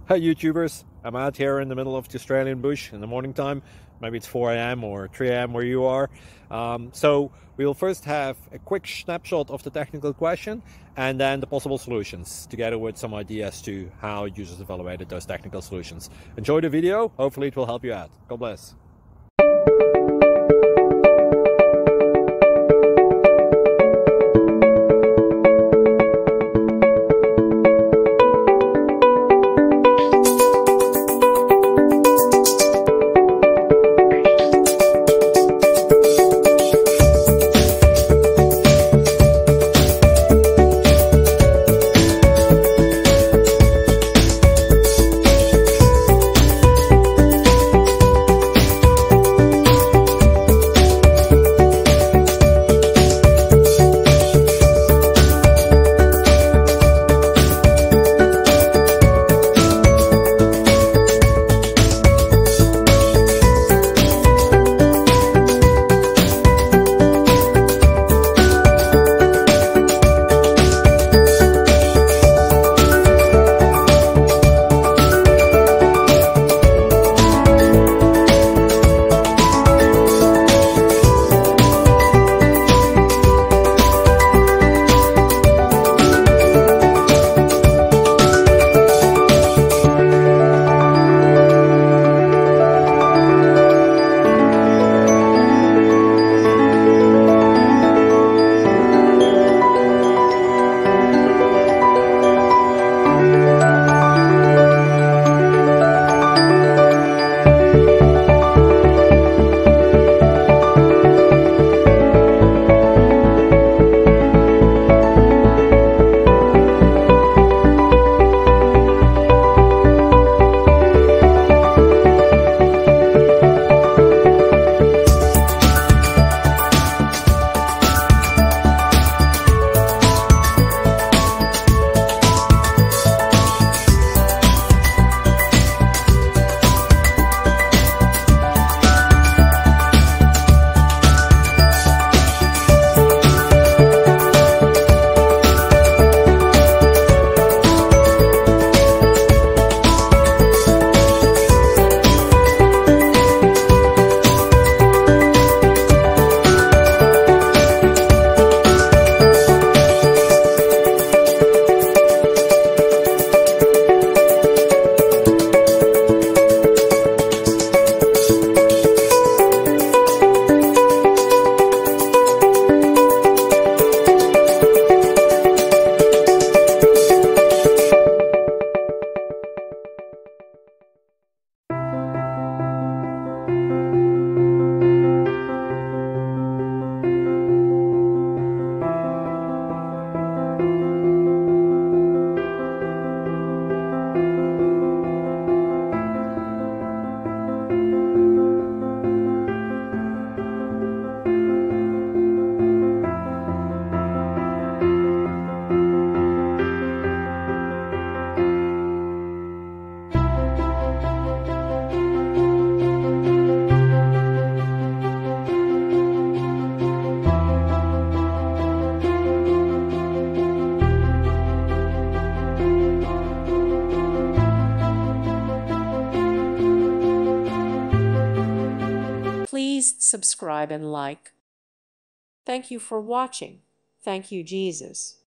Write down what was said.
Hi YouTubers, I'm out here in the middle of the Australian bush in the morning time. Maybe it's 4 a.m. or 3 a.m. where you are. So we'll first have a quick snapshot of the technical question and then the possible solutions, together with some ideas to how users evaluated those technical solutions. Enjoy the video, hopefully it will help you out. God bless. Please subscribe and like. Thank you for watching. Thank you, Jesus.